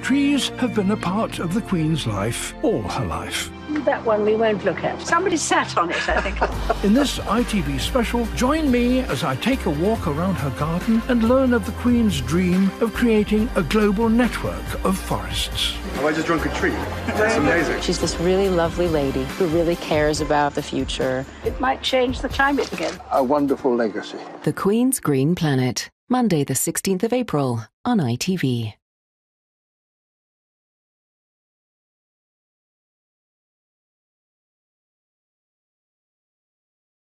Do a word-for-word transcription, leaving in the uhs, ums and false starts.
Trees have been a part of the Queen's life all her life. That one we won't look at. Somebody sat on it, I think. In this I T V special, join me as I take a walk around her garden and learn of the Queen's dream of creating a global network of forests. Have I just drunk a treat? That's amazing. She's this really lovely lady who really cares about the future. It might change the climate again. A wonderful legacy. The Queen's Green Planet, Monday the sixteenth of April on I T V.